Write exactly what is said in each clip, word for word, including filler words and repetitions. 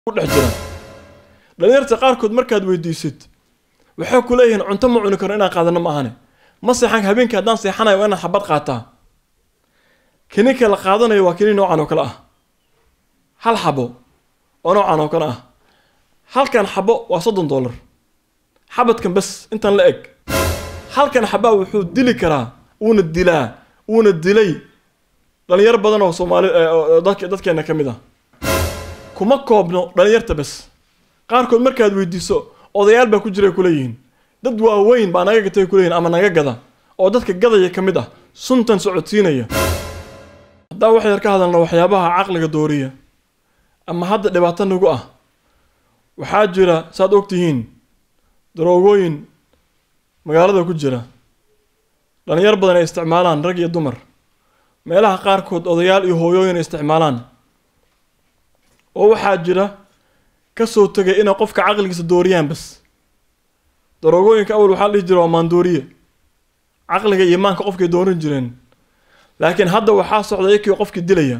dhexjira dhalinyarta qaarkood markaad weydiisid waxay ku leeyihiin cunto ma cuni karo inaan qaadano ma ahane ma seexan habeenkii haddaan seexanayo waa inaan xabad qaataa kini kala qaadanayo waa kini noocan oo kale ah hal xabo oo noocan oo kale ah halkan xabo waa soddon dollar xabadkan bas intan la eg halkan xabaa wuxuu dili karaa uuna dilaa uuna dilay dhalinyar badan oo Soomaali dadka dadkeena kamid ah kuma koobno dhalinyarta bas qaarkood markaad weydiiso odayaal baa ku jiray ku leeyihiin dad waaweyn baa naga gatay ku leeyihiin ama naga gada oo dadka gadaya kamid ah suntan socodsiinaya hadaa wax yar ka hadalna waxyaabaha aqliga dooriya ama hadda dhibaato nagu ah waxaa jira saad ogtihiin daroogooyin magaalada ku jira dhalinyar badan ay isticmaalaan rag iyo dumar meelaha qaarkood odayaal iyo hooyooyin ay isticmaalaan oo waxaa jira ka soo tagay in qofka aqligiisa dooriyaan bas daroogooyinka awal waxa la dhihi jiray waa maandooriye aqliga iyo iimaanka qofkay doorin jireen laakiin hadda waxaa socday kii qofkii dilaya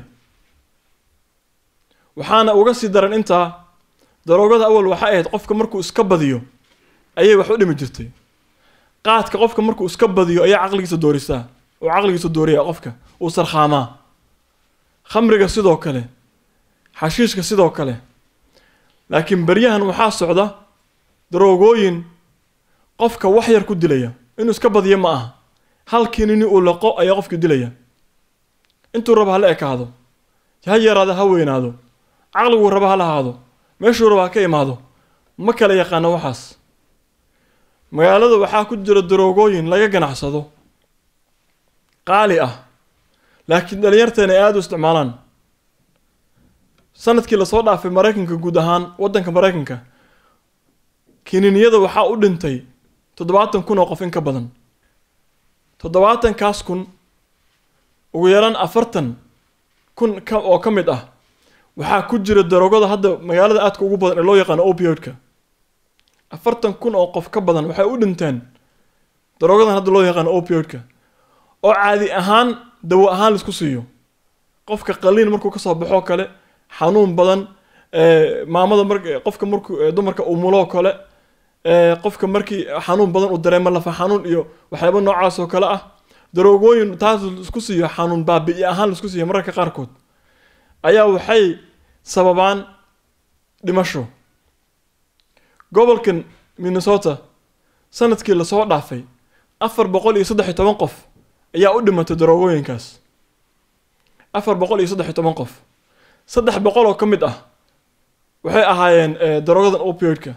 waxaana uga sii daran inta daroogada awal waxa ahayd qofka markuu iska badiyo ayay wax u dhimi jirtay qaadka qofka markuu iska badiyo ayaa aqligiisa doorisaa oo aqligiisa dooriya qofka uu sarxaamaa khamriga sidoo kale xashiishka sidoo kale laakiin baryahan waxaa socda daroogooyin qofka wax yar ku dilaya inuu iska badiyo ma aha halkii nin uu laqo ayaa qofka dilaya intuu raba hal ekaado ha yaraado ha weynaado aqligu raba hal ahaado meeshuu raba ka imaado ma kala yaqaan waxaas magaalada waxaa ku jira daroogooyin laga ganacsado qaali ah laakiin dhalinyarteena aad u isticmaalaan sanadkii la soo dhaafay Mareykanka guud ahaan wadanka Mareykanka kiniiniyada waxaa u dhintay toddobaatan kun oo qof in ka badan toddobaatan kaas kun ugu yaraan afartan kun oo ka mid ah waxaa ku jira daroogada hadda magaalada aadka ugu badan ee loo yaqaan opioidka afartan kun oo qof ka badan waxay u dhinteen daroogadan hadda loo yaqaan opioidka oo caadi ahaan dawo ahaan la isku siiyo qofka qaliin markuu ka soo baxo kale xanuun badan ee maamada marka qofka markuu dumarka uu mulo kale ee qofka markii xanuun badan uu dareemo lafa xanuun iyo waxyaabo noocaas oo kale ah daroogooyin taas isku siiyo xanuun baabi'i ahaan la isku siiyo mararka qaarkood ayaa waxay sababaan dhimasho gobolkan Minnesota sanadkii la soo dhaafay afar boqol iyo saddex iyo toban qof ayaa u dhimatay daroogooyinkaas afar boqol iyo saddex iyo toban qof saddex boqol oo ka mid ah waxay ahaayeen daroogadan opioidka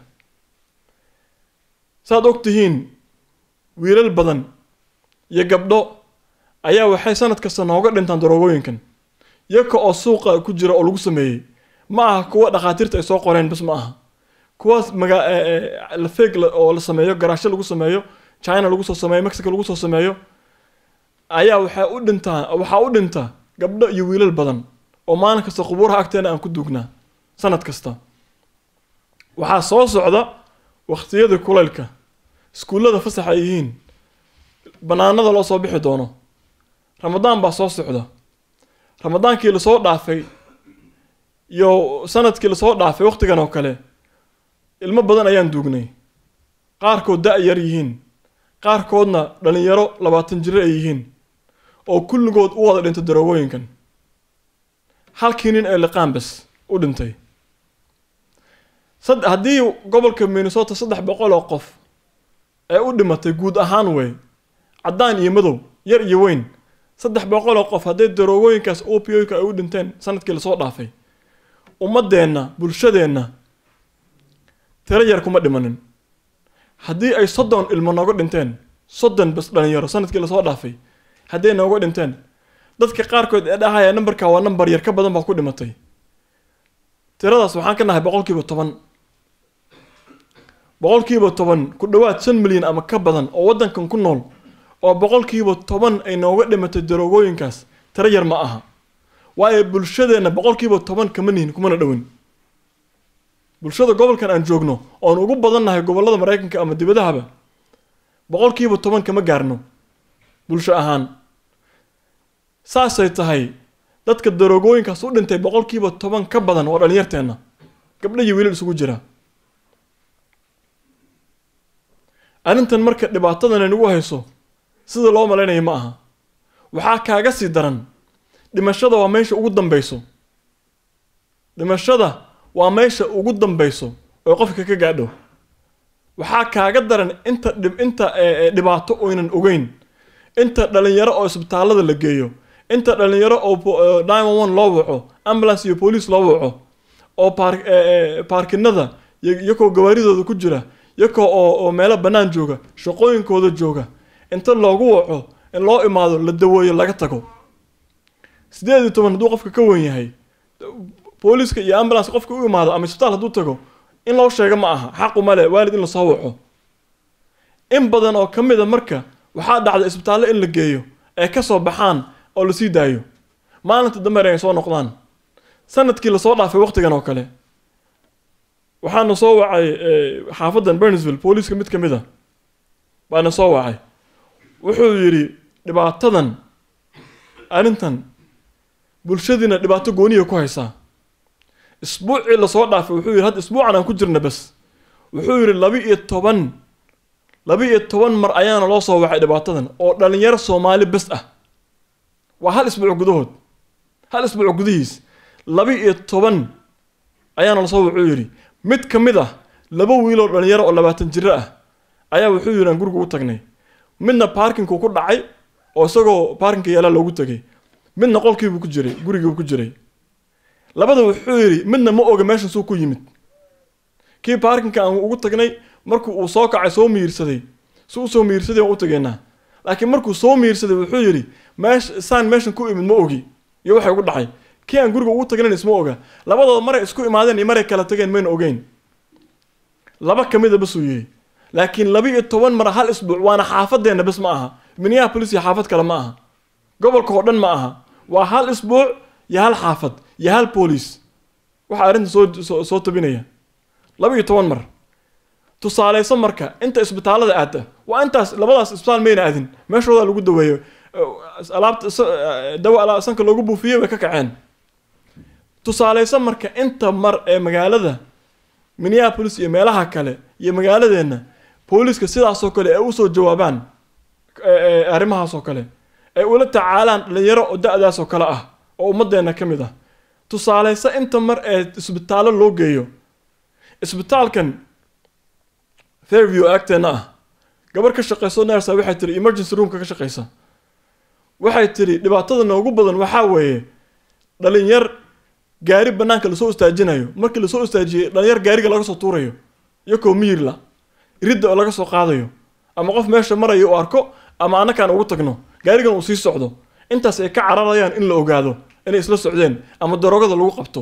saad ogtihiin wiilal badan iyo gabdho ayaa waxay sanad kasta nooga dhintaan daroogooyinkan iyaga oo suuqa ku jira oo lagu sameeyay ma aha kuwa dhaqaatiirta ay soo qoreen bas ma aha kuwaas maga la feeg oo la sameeyo garaasho lagu sameeyo China lagu soo sameeyo Mexico lagu soo sameeyo ayaa waxay u dhintaan waxa u dhinta gabdho iyo wiilal badan oo maalin kasta qubuuraha agteena aan ku duugnaa sanad kasta waxaa soo socda waqtiyada kulaylka iskuulada fasax ay yihiin banaanada loo soo bixi doono Ramadaan baa soo socda Ramadaankii la soo dhaafay iyo sanadkii la soo dhaafay waqtigan oo kale ilmo badan ayaan duugnay qaarkood da' yar yihiin qaarkoodna dhalinyaro labaatan jir ay yihiin oo kulligood u wada dhintay daroogooyinkan halkii nin ee liqaan bas u dhintay sad haddii gobolka Minnesota saddex boqol oo qof ee u dhimatay guud ahaan way cadaan iyo madow yar iyo weyn saddex boqol oo qof haddii daroogooyinkaas opioidka ay u dhinteen sanadkii la soo dhaafay ummadeena bulshadeena tiro yar kuma dhimanin haddii ay soddon ilmo nooga dhinteen soddon bas dhalinyaro sanadkii la soo dhaafay haddii nooga dhinteen dadka qaarkood ee dhahaya numberka waa number yar ka badan baa ku dhimatay tiradaas waxaan ka nahay boqolkiiba toban boqolkiiba toban ku dhawaad shan milyan ama ka badan oo wadankan ku nool oo boqolkiiba toban ay nooga dhimatay daroogooyinkaas tiro yar ma aha waayo bulshadeena boqolkiiba toban kama nihin kumana dhawin bulshada gobolkan aan joogno oo ugu badannahay gobolada Mareykanka ama dibadahaba boqolkiiba toban kama gaarno bulsho ahaan saasay tahay dadka daroogooyinkaas u dhintay boqolkiiba toban ka badan oo dhalinyarteena gabdho iyo wiilal isugu jira arrintan marka dhibaatadan ay nagu hayso sida loo malaynayo ma aha waxaa kaaga sii daran dhimashada waa meesha ugu dambayso dhimashada waa meesha ugu dambayso oo qofka ka gaadho waxaa kaaga daran inta inta dhibaato ooynan ogeyn inta dhalinyaro oo isbitaalada la geeyo inta dhalinyaro oo nine one one loo waco ambulance iyo police loo waco oo park parkinada iyagoo gawaaridooda ku jira iyagoo oo meelo bannaan jooga shaqooyinkooda jooga inta loogu waco in loo imaado la daweeyo laga tago sideed iyo toban hadduu qofka ka weyn yahay booliska iyo ambulance qofka u imaado ama isbitaal hadduu tago in loo sheego ma aha xaq uma leh waalid in la soo waco in badan oo ka mid a marka waxaa dhacda isbitaallo in la geeyo ay ka soo baxaan oo la sii daayo maalinta dambe ay soo noqdaan sanadkii la soo dhaafay waqtigan oo kale waxaana soo wacay xaafadan Burnsville booliska mid ka mid ah baana soo wacay wuxuu yiri dhibaatadan arrintan bulshadina dhibaato gooniyo ku haysaa isbuucii la soo dhaafay wuxuu yiri had isbuucan aan ku jirna bas wuxuu yiri laba iyo toban laba iyo toban mar ayaana loo soo wacay dhibaatadan oo dhalinyaro Soomaali bas ah waa hal isbuuc gudahood hal isbuuc gudihiis laba iyo toban ayaana la soo wuxuu yiri mid ka mid ah laba wiil oo dhalinyaro oo labaatan jir ah ayaa wuxuu yiri aan guriga u tagnay midna parkingku ku dhacay oo isagoo parking yaala loogu tagay midna qolkiibu ku jiray gurigiibu ku jiray labada wuxuu yiri midna ma oga meesha soo ku yimid kii parkingka aan ugu tagnay markuu uu soo kacay soo miirsaday soo soo miirsaday oo u tageena laakiin markuu soo miirsaday wuxuu yiri meesh saan meeshan ku imid ma ogi iyo waxa ugu dhacay kii aan guriga ugu tagnay isma oga labadooda mar isku imaadeen iyo mar ay kala tageen mayna ogeyn laba kamid ah bas uu yiri laakiin laba iyo toban mar hal isbuuc waana xaafadeena bas ma aha Minneapolis iyo xaafad kale ma aha gobolka oo dhan ma aha waa hal isbuuc iyo hal xaafad iyo hal police waxa arinta soo soo tabinaya laba iyo toban mar tusaaleysan marka inta isbitaalada aad waa intaas labadaas isbitaal meena aadin meeshooda lagu daweeyo alaabta dawa ala sanka loogu buufiyo way ka kaceen tusaaleysan marka inta mar ee magaalada Minneapolis iyo meelaha kale iyo magaaladeena booliska sidaas oo kale ay u soo jawaabaan arrimahaas oo kale ay ula tacaalaan dhalinyaro oo da'daas oo kale ah oo ummadeena ka mid ah tusaaleysan inta mar ee isbitaalo loo geeyo isbitaalkan Fairview agteena ah gabar ka shaqeyso nurse waxay tiri emergency room ka shaqeysa waxay tiri dhibaatada noogu badan waxa weeye dhalinyar gaari banaanka la soo istaajinayo markii la soo istaajiyay dhalinyar gaariga laga soo tuurayo iyagoo miirla ridda laga soo qaadayo ama qof meesha marayo oo arko ama anakaan ugu tagno gaarigan uu sii socdo intaas ay ka cararayaan in la ogaado inay isla socdeen ama darogada lagu qabto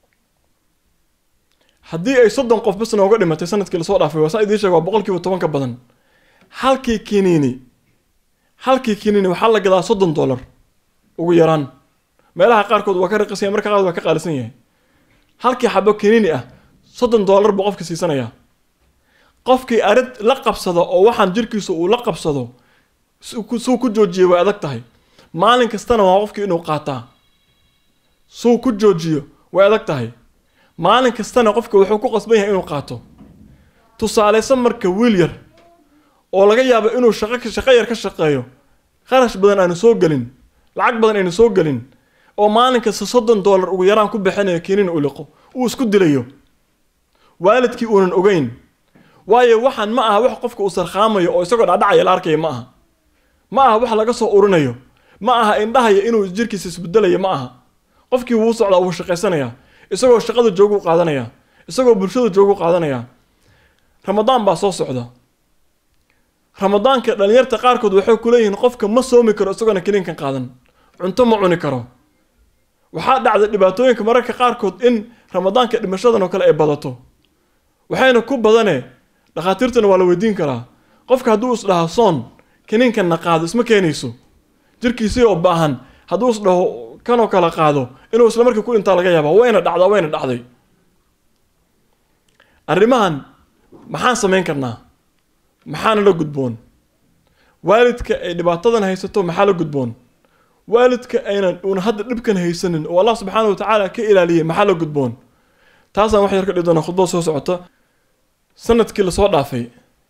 haddii ay soddon qof bas nooga dhimatay sanadkii la soo dhaafay waa idin sheegay boqolkiiba toban ka badan halkii kiniini halkii kiniini waxa la gadaa soddon dollar ugu yaraan meelaha qaarkood waa ka raqisan marka qaar waa ka qaalisan yahay halkii xabo kiniini ah soddon dollar buu qofka siisanaya qofkii arid la qabsado oo waxaan jirkiisa uu la qabsado suu ku joojiyo way adag tahay maalin kastana waa qofkii inuu qaataa suu ku joojiyo way adag tahay maalin kastana qofka wuxuu ku qasban yahay inuu qaato tusaaleysan marka wiil yar oo laga yaabo inuu shaqo shaqo yar ka shaqeeyo kharash badan aan soo galin lacag badan aan soo galin oo maalin kasta soddon dollar ugu yaraan ku bixinayo keenin u liqo uu isku dilayo waalidkii uunan ogeyn waayo waxaan ma aha wax qofka uu sarqaamayo oo isagoo dhacdhacaya la arkayo ma aha ma aha wax laga soo urinayo ma aha indhahayo inuu jirkiisa isbedelayo ma aha qofkii wuu socdaa uu shaqaysanaya isagoo shaqada joogu qaadanaya isagoo bulshada joogu qaadanaya Ramadaan baa soo socda Ramadaanka dhalinyarta qaarkood waxay ku leeyihiin qofka ma soomi karo isagoo kiniinkan qaadan cunto ma cuni karo waxa dhacda dhibaatooyinka mararka qaarkood in Ramadaanka dhimashadan oo kale ay badato waxayna ku badanee dhaqaatiirtana waa la weydiin karaa qofka hadduu is dhaho soon kiniinkan na qaado isma keenayso jirkiisa oo baahan hadduu is dhaho kan oo kala qaado inuu isla markii ku inta laga yaabo wayna dhacdaa wayna dhacday arrimahan maxaan sameyn karnaa maxaan la gudboon waalidka ay dhibaatadan haysato maxaa la gudboon waalidka aynan una hadda dhibkan haysanin oo Allah subhanahu wa ta'ala ka ilaaliye maxaa la gudboon taasaan wax yar ka dhigi doonaa khudbad soo socota sanadkii lasoo dhaafay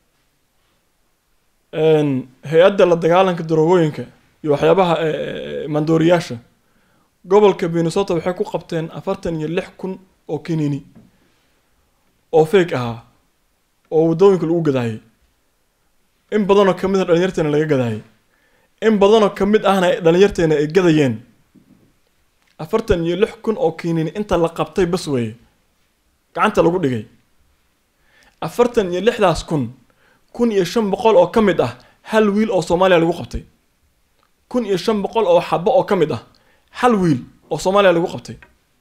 hay-adda la dagaalanka daroogooyinka iyo waxyaabaha mandooriyaasha gobolka Minnesota waxay ku qabteen afartan iyo lix kun oo kiniini oo fake ahaa oo wadooyinka lagu gadaayay in badan oo kamid ah dhalinyarteena laga gadaayay in badan oo kamid ahna dhalinyarteena ay gadayeen afartan iyo lix kun oo kiniini inta la qabtay bas weeye gacanta lagu dhigay afartan iyo lixdaas kun kun iyo shan boqol oo kamid ah hal wiil oo Soomaaliya lagu qabtay kun iyo shan boqol oo xabo oo kamid ah hal wiil oo Soomaaliya lagu qabtay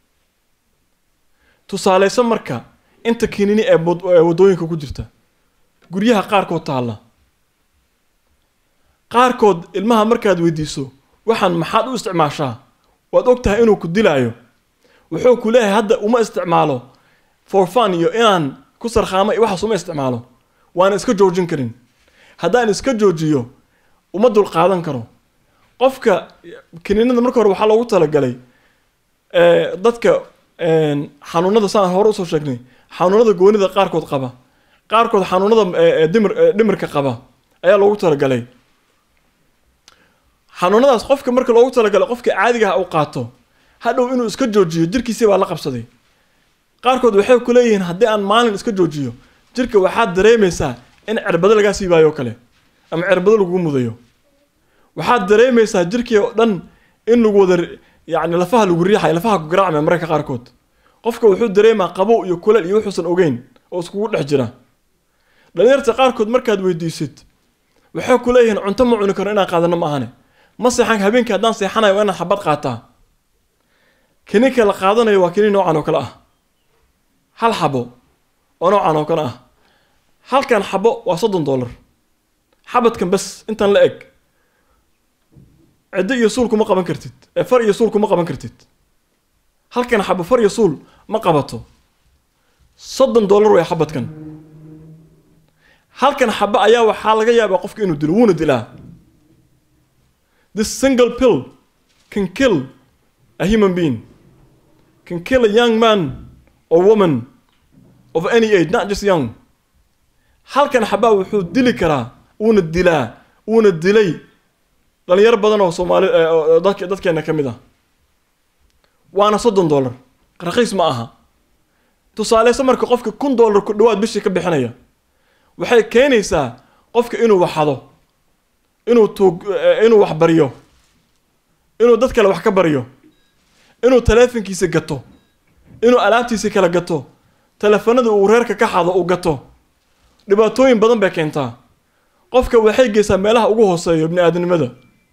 tusaaleysan marka inta kiniini ee wadooyinka ku jirta guryaha qaarkood taala qaarkood ilmaha markaad weydiiso waxaan maxaad u isticmaashaa waad ogtahay inuu ku dilaayo wuxuu ku leeyahay hadda uma isticmaalo for fun iyo inaan ku sarxaamo waxa uma isticmaalo waan iska joojin karin haddaan iska joojiyo uma dul qaadan karo qofka kiniinada marka hore waxaa loogu talagalay ee dadka een xanuunada saan hore usoo sheegnay xanuunada goonida qaarkood qaba qaarkood xanuunada dhimir dhimirka qaba ayaa loogu talagalay xanuunadaas qofka marka loogu talagalay qofka caadiga ah uu qaato hadhow inuu iska joojiyo jirkiisa waa la qabsaday qaarkood waxay ku leeyihiin haddii aan maalin iska joojiyo jirka waxaad dareemaysaa in cirbado laga siibayo kale ama cirbado lagu mudayo waxaad dareemaysaa jirkii oo dhan in lagu wada yani lafaha lagu riixay lafaha ku garaacmay marka qaarkood qofka wuxuu dareemaa qabow iyo kuleel iyo wuxuusan ogeyn oo isku dhex jira dhalinyarta qaarkood markaad weydiisid waxay ku leeyihiin cunto ma cuni karo inaan qaadano ma ahane ma seexan habeenkii haddaan seexanayo waa inaan xabad qaataa kiniinka la qaadanayo waa kiniin noocan oo kale ah hal xabo oo noocan oo kale ah halkan xabo waa soddon dollar xabadkan bas intaan la eg عدي يسول كم قبل كرتت فرق يسول كم قبل كرتت هل كان حب فرق يسول ما قبضته صدن دولار ويا حبت كان هل كان حب أياه وحال جاي بقفك إنه دلون دلا This single pill can kill a human being can kill a young man or woman of any age not just young هل كان حبا وحو دلي كرا ون الدلا ون الدلي dhalinyaro badan oo Soomaali dadka dadkeena kamid ah waana soddon dollar raqiis ma aha tusaale samarka qofka kun dollar ku dhawaad bishii ka bixinaya waxay keenaysaa qofka inuu waxado inuu toog inuu wax bariyo inuu dad kale wax ka bariyo inuu taleefankiisa gato inuu alaabtiisa kala gato taleefanada uu reerka ka xado uu gato dhibaatooyin badan bay keentaa qofka waxay geeysaa meelaha ugu hooseeyo ibn aadamnimada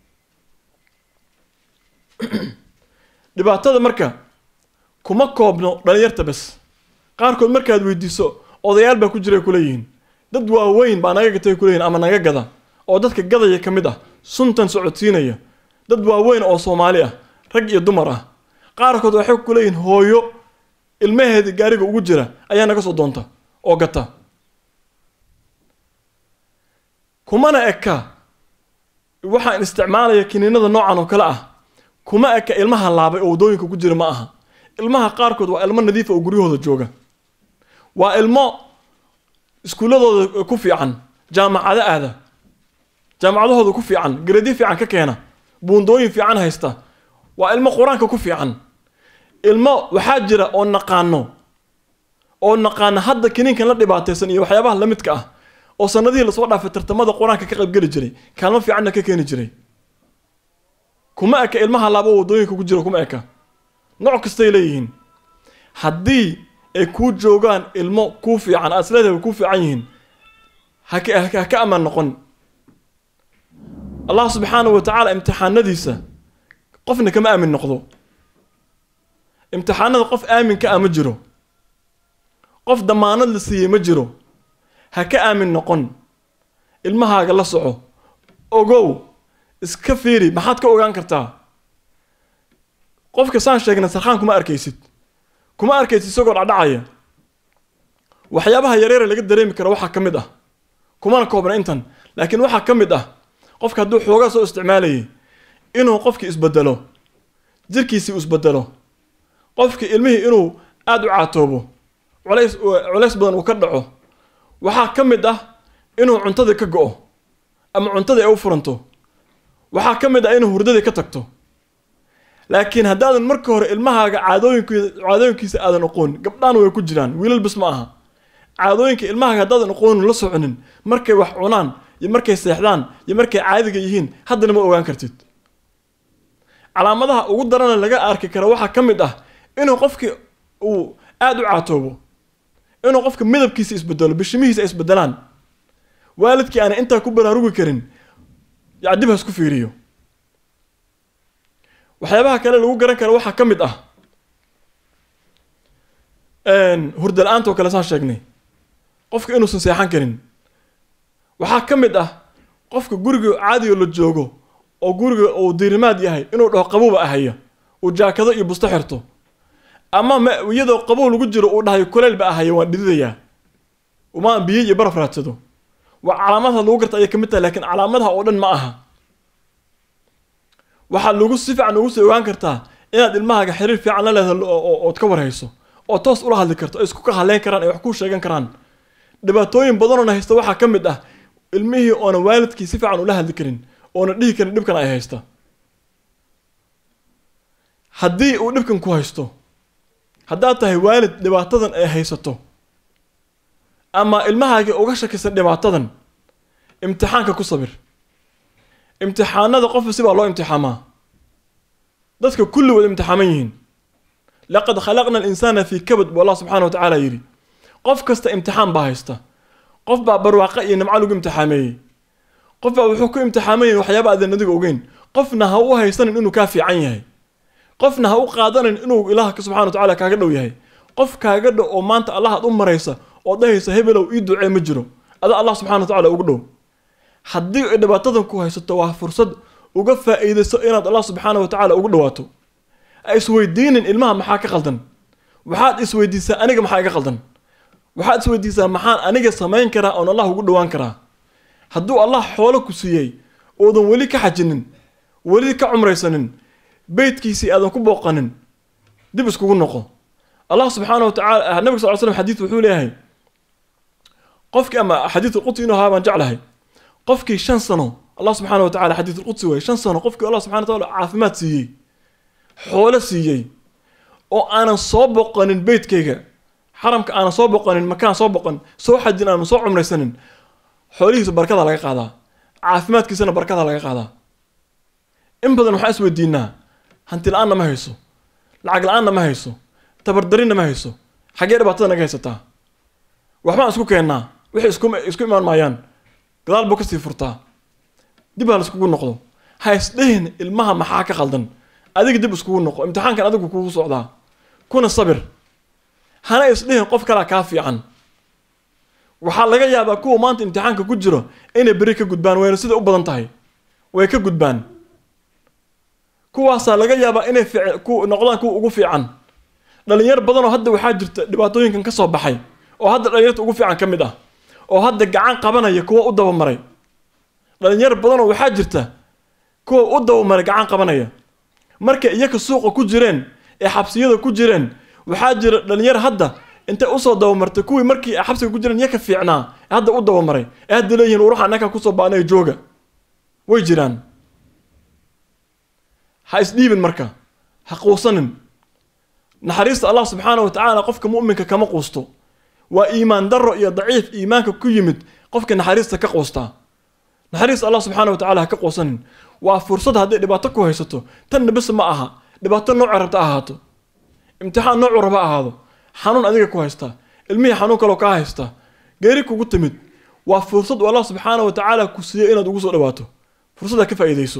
dhibaatada marka kuma koobno dhalinyarta bas qaarkood markaad weydiiso odayaal baa ku jiray ku leeyihiin dad waaweyn baa naga gatay ku leeyihiin ama naga gada oo dadka gadaya kamid ah suntan socodsiinaya dad waaweyn oo Soomaali ah rag iyo dumar ah qaarkood waxay ku leeyihiin hooyo ilmaheeda gaariga ugu jira ayaa naga soo doonta oo gata kumana eka waxaan isticmaalaya kiniinada noocan oo kale ah kuma eka ilmaha laabay oo wadooyinka ku jira ma aha ilmaha qaarkood waa ilmo nadiif oo guryahooda jooga waa ilmo iskuuladooda ku fiican jaamacada aada jaamacadahooda ku fiican grade fiican ka keena buundooyin fiican haysta waa ilmo quraanka ku fiican ilmo waxaa jira oo naqaano oo naqaana hadda kiniinkan la dhibaataysan iyo waxyaabaha la midka ah oo sanadihii la soo dhaafay tartamada quraanka ka qayb gali jiray kaalmo fiican ka keeni jiray kuma eka ilmaha laabo wadooyinka ku jira kuma eka nooc kasta ay leeyihiin haddii ay ku joogaan ilmo ku fiican asleedahay ku fiican yihiin ha ka aman noqon Allah subhanahu wa ta'ala imtixaanadiisa qofna kama aamin noqdo imtixaanada qof aamin ka ama jiro qof damaanad la siiyay ma jiro ha ka aamin noqon ilmahaaga la soco ogow iska fiiri maxaad ka ogaan kartaa qofka saan sheegna sarxaan kuma arkaysid kuma arkaysid isagoo dhacaya waxyaabaha yaryar laga dareemi karo waxa kamid ah kuma koobna intan laakiin waxa kamid ah qofka hadduu xoogaa soo isticmaalayay inuu qofki isbedelo jirkiisi isbedelo qofki ilmihii inuu aad u caatoobo culays culays badan uu ka dhaco waxaa ka mid ah inuu cuntada ka go'o ama cuntada ay u furanto waxaa ka mid ah inuu hurdada ka tagto laakiin haddaadan marka hore ilmahaaga caadooyinkiisa caadooyinkiisa aadan aqoon gabdhaan way ku jiraan wiilal bis ma aha caadooyinka ilmahaaga haddaadan aqoon la soconin markay wax cunaan iyo markay seexdaan iyo markay caadiga yihiin haddana ma ogaan kartid calaamadaha ugu daran laga arki karo waxaa ka mid ah inuu qofkii uu aad u caatoobo inuu qofka midabkiisa isbedelo bishimihiisa isbedelaan waalidkii aan inta ku baraarugi karin yacdib ha isku fiiriyo waxyaabaha kale lagu garan karo waxaa ka mid ah een hurdo la'aanta oo kale saan sheegnay qofka inuusan seexan karin waxaa ka mid ah qofka guriga caadiga la joogo oo guriga uu diirimaad yahay inuu dhaho qabuuba ahaya uu jaakado iyo busto xirto ama iyadoo qabow lagu jiro uu dhahay kuleel ba ahaya waan dhididayaa uma biyo iyo baraf raadsado waa calaamadaha lagu garta ay ka mid tahay laakiin calaamadaha oo dhan ma aha waxaa lagu si fiican ugu soo ogaan kartaa inaad ilmahaaga xiriir fiican la leedahay oo ka warhayso oo toos ula hadli karto isku ka hadleen karaan ay wax ku sheegan karaan dhibaatooyin badan oo haysta waxaa ka mid ah ilmihii oona waalidkii si fiican ula hadli karin oona dhihi karin dhibkan ay haysta haddii uu dhibkan ku haysto haddaad tahay waalid dhibaatadan ay haysato ama ilmahaaga uga shakisa dhibaatadan imtixaanka ku sabir imtixaanada qof si baa loo imtixaamaa dadka kulligood imtixaaman yihiin laqad khalaqna al-insana fi kabad wallahu subhanahu wa ta'ala yiri qof kasta imtixaan baa haysta qof baa barwaaqo iyo nimco lagu imtixaameeyay qof baa wuxuu ku imtixaamayay waxyaabo aadan adiga ogeyn qofna ha u haysanin inuu ka fiican yahay qofna ha u qaadanin inuu ilaaha subhanahu wa ta'ala kaaga dhow yahay qof kaaga dhow oo maanta Allah aad u maraysa oo dhahaysa hebelow ii ducee ma jiro ada Allah subhanahu wa ta'ala ugu dhow haddii ay dhibaatadan ku haysato waa fursad uga faa'iideyso inaad Allah subhanahu wa ta'ala ugu dhawaato ay isweydiinin ilmaha maxaa ka qaldan waxaad isweydiisaa aniga maxaa iga qaldan waxaad isweydiisaa maxaan aniga samayn karaa oo Allah ugu dhawaan karaa hadduu Allah xoolo ku siiyay oodan weli ka xajinin weli ka umraysanin beedkiisii aadan ku booqanin dib iskugu noqo Allah subhanahu wa ta'ala nabiga sallallahu alayhi wasallam xadiis wuxuu leeyahay qofkii ama xadiis qudsi inuu haa baan jeclahay qofkii shan sano Allah subhanahu wa ta'ala xadiis qudsi way shan sano qofkii Allah subhanahu wa ta'ala caafimaad siiyay xoolo siiyay oo aanan soo booqanin beedkayga xaramka aanan soo booqanin makaan soo booqan soo xajin aanan soo umraysanin xoolihiisa barkada laga qaadaa caafimaadkiisana barkada laga qaadaa in badan waxa isweydiinaa hanti la'aanna ma hayso lacag la'aanna ma hayso tabardarinna ma hayso xagee dhibaatada naga haysataa waxbaan isku keennaa wixii isku isku imaan maayaan gadaal buu ka sii furtaa dib ha la iskugu noqdo ha isdhihin ilmaha maxaa ka qaldan adiga dib iskugu noqo imtixaankan adigu kugu socdaa kuna sabir hana isdhihin qof kale ka fiican waxaa laga yaabaa kuwa maanta imtixaanka ku jiro inay bari ka gudbaan wayna sida u badan tahay way ka gudbaan kuwaasa laga yaabaa inay ku noqdaan kuwa ugu fiican dhalinyar badan oo hadda waxaa jirta dhibaatooyinkan ka soo baxay oo hadda dhalinyarta ugu fiican ka mid ah oo hadda gacan qabanaya kuwa u daba maray dhalinyar badan oo waxaa jirta kuwa u daba maray gacan qabanaya marka iyaga suuqa ku jireen ee xabsiyada ku jireen waxaa jira dhalinyar hadda inta u soo daba martay kuwii markii xabsiga ku jireen iyaga fiicnaa hadda u daba maray ee hadda leeyihiin uruxa naka ku soo baanay jooga way jiraan ha isdhiibin marka ha quusanin naxariista Allah subhanahu wa ta'ala qofka mu'minka kama quusto waa iimaan darro iyo daciif iimaanka ku yimid qofka naxariista ka quusta naxariista Allah subhanahu wa ta'ala ka quusanin waa fursad haddii dhibaato ku haysato tan bas ma aha dhibaato nooc rabta ahaato imtixaan nooc raba ahaado xanuun adiga ku haysta ilmihi xanuun kale ka haysta geeri kugu timid waa fursad Allah subhanahu wa ta'ala ku siiyay inaad ugu soo dhawaato fursada ka faa'iideyso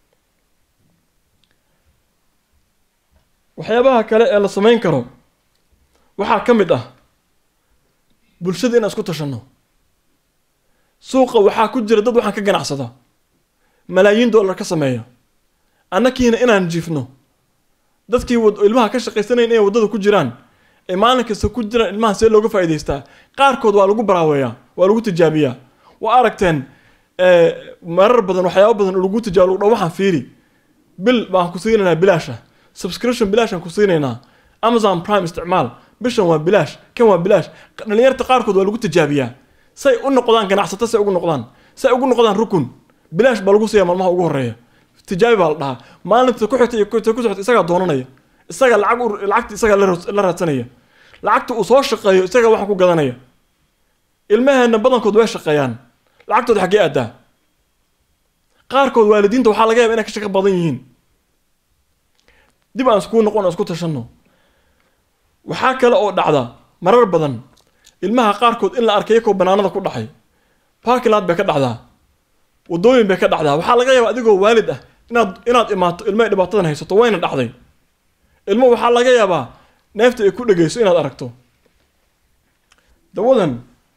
waxyaabaha kale ee la sameyn karo waxaa ka mid ah bulshada in isku tashano suuqa waxaa ku jira dad waxaan ka ganacsada malaayiin dollar ka sameeya annakiina inaan jiifno dadkii ilmaha ka shaqaysanayeen ee wadada ku jiraan ee maalin kasta ku jiraan ilmaha see looga faa'iideystaa qaarkood waa lagu baraaweeyaa waa lagu tijaabiyaa waa aragteen marar badan waxyaabo badan lagu tijaabiyo lagu dhaw waxaan fiiri bil baan ku siinaynaa bilaasha subscription bilaashan ku siinaynaa Amazon Prime isticmaal bishan waa bilaash kan waa bilaash dhalinyarta qaarkood waa lagu tijaabiyaa say u noqdaan ganacsato say ugu noqdaan say ugu noqdaan rukun bilaash baa lagu siiyaa maalmaha ugu horeeya tijaabi baa la dhahaa maalinta ku xigta iyo ku socota isagaa doonanaya isaga lacag lacagta isaga la raadsanaya lacagta uu soo shaqeeyo isaga waxaan ku gadanaya ilmaheena badankood way shaqeeyaan lacagtooda xaggee aadaa qaarkood waalidiinta waxaa laga yaabaa inay ka shaqo badan yihiin dib aan isku noqon isku tashanno waxaa kale oo dhacda marar badan ilmaha qaarkood in la arkay iyagoo banaanada ku dhaxay parking lot bay ka dhacdaa wadooyin bay ka dhacdaa waxaa laga yaabaa adigoo waalid ah inaad inaad imaato ilmaha dhibaatadan haysato wayna dhacday ilmo waxaa laga yaabaa neefta ay ku dhageyso inaad aragto dawadan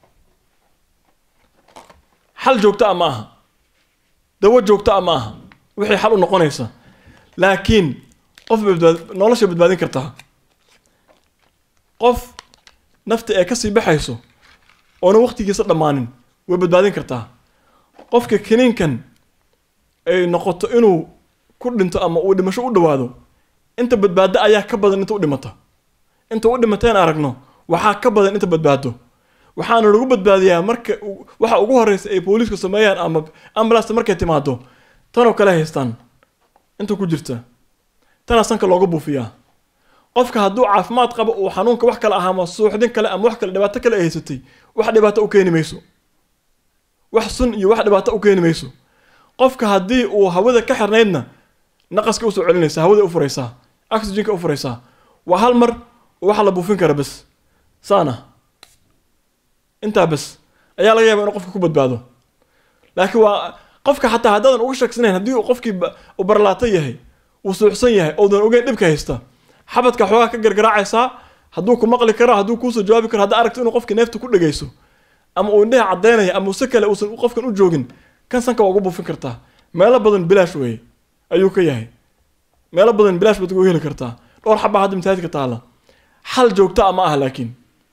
xal joogto ah ma aha dawo joogto ah ma aha wixii xal u noqonaysa laakiin qof badbaad nolosha badbaadin kartaa qof nafta ay ka sii baxayso oona waqtigiisa dhammaanin way badbaadin kartaa qofka kiniinkan ay noqoto inuu ku dhinto ama uu dhimasho u dhawaado inta badbaado ayaa ka badan inta u dhimata inta u dhimateen aragno waxaa ka badan inta badbaado waxaana lagu badbaadiyaa marka waxa ugu horeysa ay booliisku sameeyaan ama ambulance markay timaado tan oo kale haystaan inta ku jirta tana sanka looga buufiyaa qofka hadduu caafimaad qabo uu xanuunka wax kale ahaa ama suuxdin kale ama wax kale dhibaato kale ay haysatay wax dhibaato u keeni mayso wax sun iyo wax dhibaato u keeni mayso qofka haddii uu hawada ka xirnaydna naqaska u soo celinaysa hawada u furaysaa oxygenka u furaysaa waa hal mar waxa la buufin kara bas saana intaa bas ayaa laga yaabaa inuu qofka ku badbaado laakiin waa qofka xataa haddaadan uga shaksanayn haddii uu qofkii u barlaato yahay uu suuxsan yahay oodan ogeyn dhibka haysta xabadka xoogaa ka gargaraacaysaa hadduu ku maqli karo hadduu kuusoo jawaabi karo haddaa aragto inuu qofkii neefta ku dhagayso ama uu indhaha caddaynaya ama uu si kale uusan qofkan u joogin kan sanka waa ugu buufin kartaa meelo badan bilaash weeye ayuu ka yahay meelo badan bilaash baad ugu heli kartaa dhowr xabaa hadda masaajidka taala xal joogto ah ma aha laakiin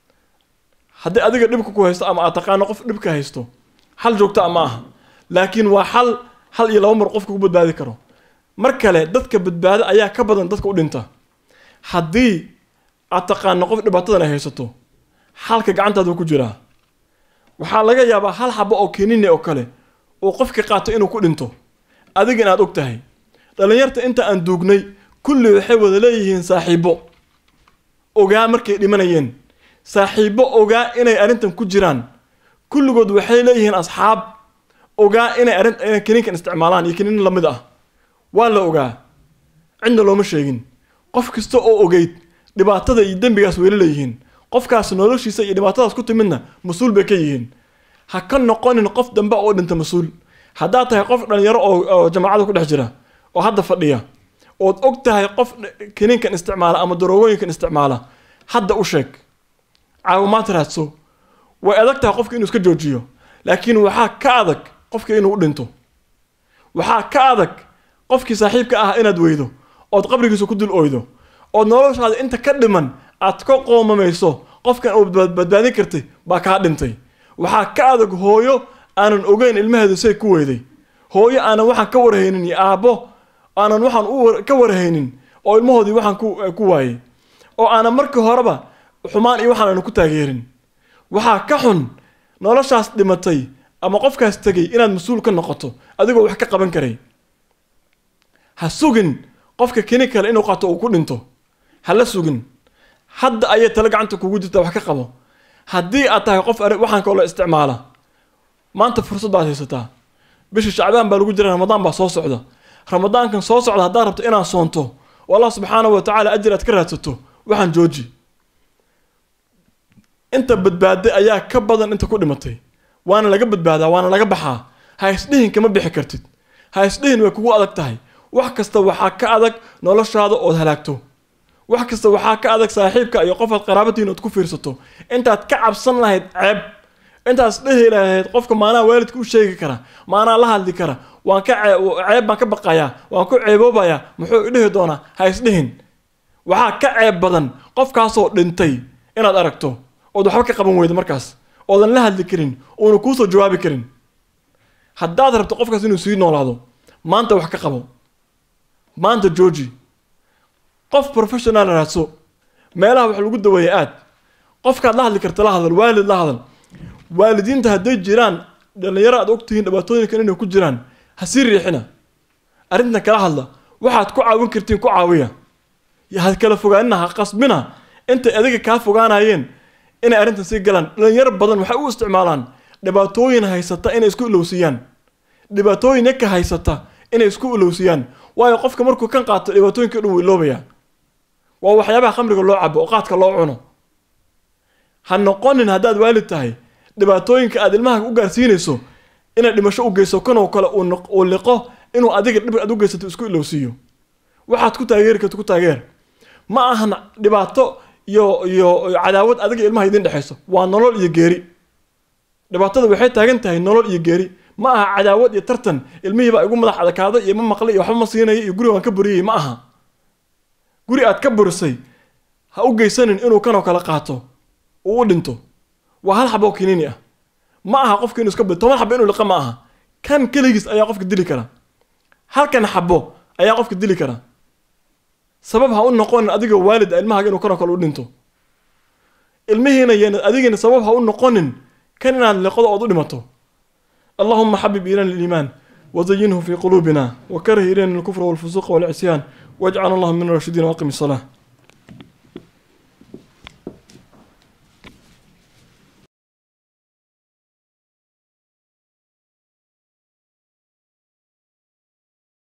haddii adiga dhibka ku haysto ama aad taqaano qof dhibka haysto xal joogto ah ma aha laakiin waa xal hal iyo laba mar qofka ku badbaadi karo mar kale dadka badbaado ayaa ka badan dadka u dhinta haddii aad taqaano qof dhibaatadan ay haysato xalka gacantaada ku jiraa waxaa laga yaabaa hal xabo oo kiniini oo kale uu qofka qaato inuu ku dhinto adiga inaad og tahay dhalinyarta inta aan duugnay kulli waxay wada leeyihiin saaxiibo ogaa markay dhimanayeen saaxiibo ogaa inay arrintan ku jiraan kulligood waxay leeyihiin asxaab ogaa inay arrin inay kiniinkan isticmaalaan iyo kiniin lamid ah waa la ogaa cidna looma sheegin qof kasta oo ogeyd dhibaatada iyo dembigaas weli leeyihiin qofkaas noloshiisa iyo dhibaatadaas ku timidna mas-uul bay ka yihiin ha ka noqonin qof dambe oo dhinta mas-uul haddaad tahay qof dhalinyaro oo jamaacada ku dhex jira oo hadda fadhiya ood og tahay qof kiniinkan isticmaala ama daroogooyinkan isticmaala hadda u sheeg caawimaad raadso way adag tahay qofka inuu iska joojiyo laakiin waxaa ka adag qofka inuu u dhinto waxaa ka adag qofkii saaxiibka ah inaad weydo ood qabrigiisa ku dul oydo ood noloshaada inta ka dhiman aad ka qoomamayso qofkan uu badbaadin kartay baa kaa dhintay waxaa ka adag hooyo aanan ogeyn ilmaheedu say ku weyday hooyo aanan waxaan ka warhaynin iyo aabbo aanan waxaan u ka warhaynin oo ilmahoodii waxaan ku ku waayay oo aanan markii horeba xumaan iyo waxaan aanu ku taageerin waxaa ka xun noloshaas dhimatay ama qofkaas tegay inaad mas-uul ka noqoto adigoo wax ka qaban karay ha sugin qofka kini kale inuu qaato uu ku dhinto ha la sugin hadda ayay tala gacanta kugu jirtaa wax ka qabo haddii aad tahay qof waxaan kaloo isticmaala maanta fursad baad haysataa bisha shacbaan baa lagu jira ramadaan baa soo socda ramadaankan soo socda haddaad rabto inaad soonto oo allah subxaanahu wa tacaala ajir aad ka raadsato waxaan jooji inta badbaaday ayaa ka badan inta ku dhimatay waana laga badbaadaa waana laga baxaa ha isdhihin kama bixi kartid ha isdhihin way kugu adag tahay wax kasta waxaa ka adag noloshaada ood halaagto wax kasta waxaa ka adag saaxiibka iyo qofaad qaraabadiin ood ku fiirsato intaad ka cabsan lahayd ceeb intaas dhihi lahayd qofka maanaa waalidka u sheegi kara maanaa la hadli kara waan ka ceeb baan ka baqayaa waan ku ceeboobayaa muxuu idhihi doonaa ha isdhihin waxaa ka ceeb badan qofkaasoo dhintay inaad aragto ood waxba ka qaban weydo markaas oodan la hadli karin oona kuusoo jawaabi karin haddaad rabto qofkaas inuu sii noolaado maanta wax ka qabo maanta jooji qof professional raadso meelaha wax lagu daweeyo aad qofkaad la hadli karta la hadal waalid la hadal waalidiinta hadday jiraan dhalinyaro aad ogtihiin dhibaatooyinkan inay ku jiraan ha sii riixina arrintan kala hadla waxaad ku caawin kartiin ku caawiya had kala fogaanina ha qasbina intay adiga kaa fogaanayeen inay arrintan sii galaan dhalinyaro badan waxay u isticmaalaan dhibaatooyin haysata inay isku ilowsiyaan dhibaatooyin ka haysata inay isku ilowsiyaan waayo qofka markuu kan qaato dhibaatooyinka dhan wuu iloobaya waa waxyaabaha khamriga loo cabo oo qaadka loo cuno ha noqonin haddaad waalid tahay dhibaatooyinka aad ilmaha u gaarsiinayso inay dhimasho u geyso kanoo kale uu liqo inuu adiga dhib aad u geysato isku ilowsiiyo waxaad ku taageeri karto ku taageer ma ahan dhibaato iyo iyo cadaawad adiga ilmaha idin dhaxayso waa nolol iyo geeri dhibaatada waxay taagan tahay nolol iyo geeri ma aha cadaawad iyo tartan ilmihii baa igu madax adkaada iyo ma maqlay iyo waxba ma siinay iyo guriga waan ka buriyay ma aha guri aad ka burisay ha u geysanin inuu kanoo kala qaato uu u dhinto waa hal xabo kiniini ah ma aha qofka inuu iska bado toban xabo inuu liqa ma aha kan keligiis ayaa qofka dili kara halkan xabo ayaa qofka dili kara sabab ha u noqon adiga waalid ilmaha inuu kanoo kale u dhinto ilmihiina yana adigina sabab ha u noqonin kan inaad liqado oo u dhimato اللهم حبب إلينا الإيمان وزينه في قلوبنا وكره إلينا الكفر والفسوق والعصيان واجعل الله من الراشدين واقم الصلاة